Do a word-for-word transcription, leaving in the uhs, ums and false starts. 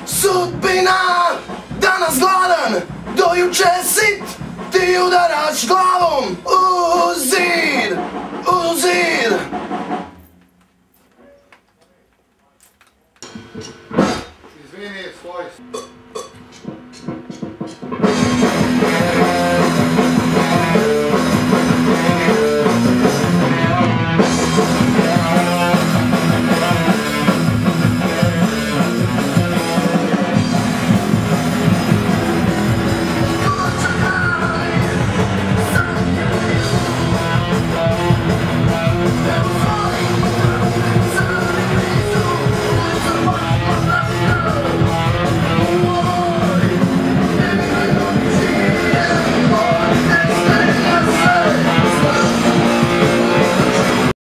Sudbina, danas gladan, do juče sit, ti udaraš glavom u zid, u zid. Izvini, svoj.